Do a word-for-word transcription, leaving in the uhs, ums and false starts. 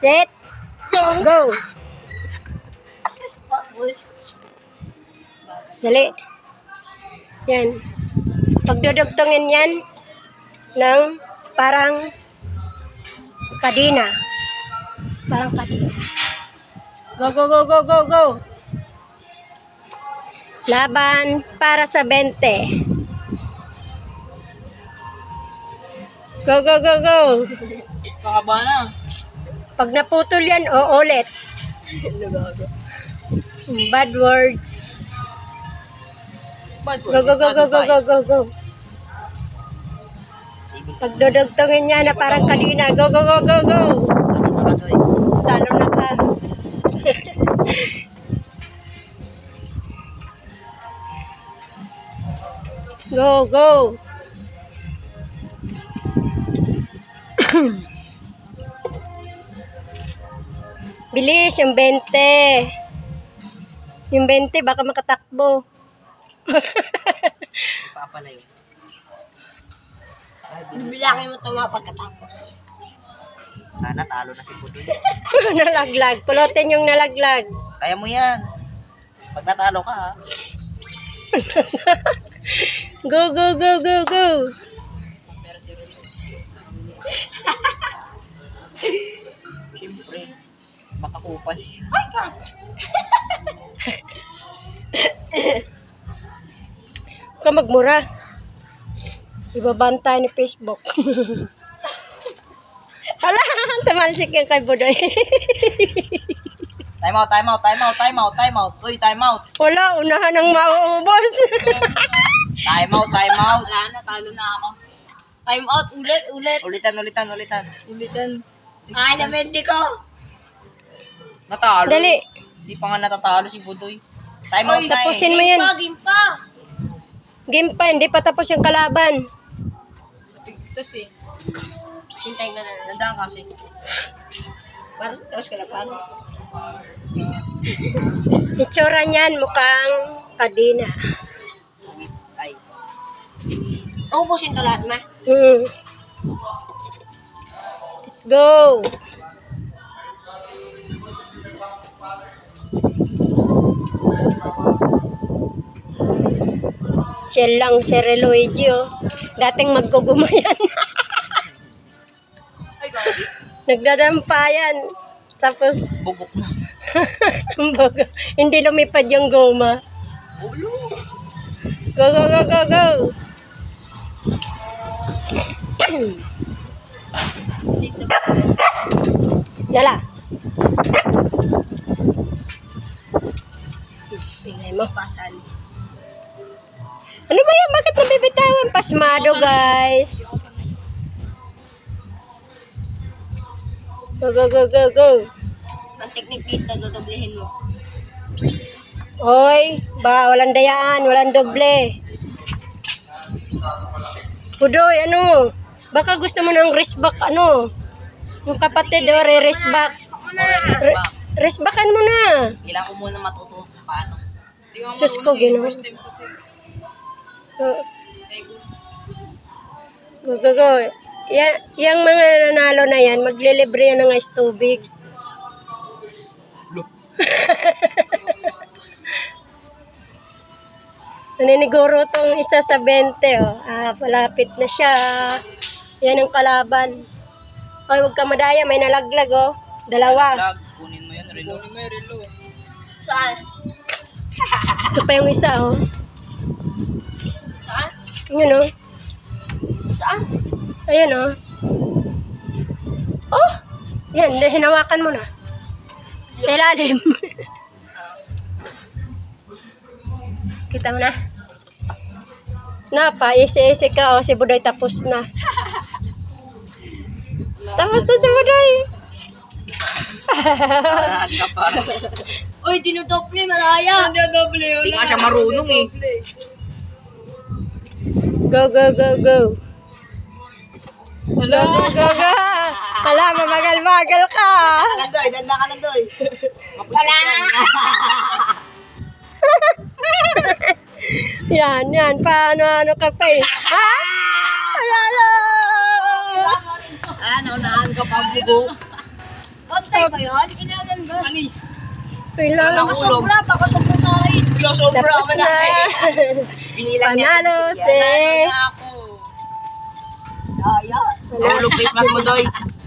set, go. Dali. Yan. Pagdudugtungin yan ng parang kadina. Parang kadina. Go, go, go, go, go, go. Laban para sa bente. Go, go, go, go. Pakaba na. Pag naputol yan, o ulit. Bad words. Bad Go, go, go, go, go, go, go, go. Pagdudugtungin niya na parang kanina. Go, go, go, go, go. Talo na ka. Go, go. Bilis, yung bente. Yung bente, baka makatakbo. Papalayo. Bilangin mo tama pagkatapos. Sana talo na si Pudoy. Nalaglag. Pulutin yung nalaglag. Kaya mo yan. Pag natalo ka ha. Go, go, go, go, go. Siyempre, makakupal. Ay, kag! Ka magmura. Ibabantay ni Facebook. Hala, tamalsik yung kay Budoy. Time out, time out, time out, time out, time out. Uy, time out. Wala, unahan ang mauubos. Time out, time out. Wala na, talo na ako. Time out, ulit, ulit. Ulitan, ulitan, ulitan. Ulitan. Ay, na-bente ko. Natalo. Dali. Hindi pa nga natatalo si Budoy. Time out Oy, na eh. tapusin mo yan. Game pa, game pa. Game pa, hindi pa tapos yung kalaban. Napigtas eh. Hintayin ka na. Nandaan kasi. Parang, tapos ka na, parang. Itsura niyan mukhang kadina. Ay. Ubusin to lahat, ma. Hmm. Let's go. Chill lang si Reluigi, oh. Dating maggugumayan. Ay, gagi. Nagdadampayan. Tapos, Bugok na. kumbaga, hindi lumipad yung goma. Ulo. Go, go, go, go, go. Dala. Tingnan mo. Pasal. Ano ba yan? Bakit nabibitawan? Pasmado, guys. Go, go, go, go, go. Ang technique dito, dodoblehin mo. Hoy, ba, walang dayaan, walang doble. Budoy, ano? Baka gusto mo ng wrist back, ano? Yung kapatid, oh, re-wrist back. Re wrist backan mo na. Kailangan ko muna matuto kung paano. Sus ko, gano'n. Go, go, go. Ya, yung mga nanalo na yan, maglilibre yan ng ice tubig. Naniniguro tong isa sa bente, oh. Ah, palapit na siya. Yan ang kalaban. Ay, huwag ka madaya, may nalaglag, oh. Dalawa. Lag, kunin mo yun, relo. Kunin mo yun, relo. Saan? Ito pa yung isa, oh. Saan? Yun, oh. Saan? Ayan, oh. Oh! Yan, hinawakan mo na. Sa ilalim. Kita mo na. Napa, isi-isi ka, oh. Si Budoy tapos na. Tapos na si Budoy. Lahat ka pa. Uy, dinudoble, malaya. Dinudoble yun. Hindi nga siya marunong eh. Go, go, go, go. Go, go, go, go. Hala, mamagal-magal ka. Doy, danda ka na, Doy. Wala. Yan, yan. Paano-ano ka pa eh. Ha? Hala, hala. Ah, naunahan ka pa, bugo. Ote. Mahulog. ba yan? Kinaganda. Anis. Kailangan. Nakasulog. Sobra, baka sobra sa akin. Wala, sobra. Tapos na. Binilang niya. Panalo si... Nanalo na ako. Daya. Mahulog face mask mo, Doy.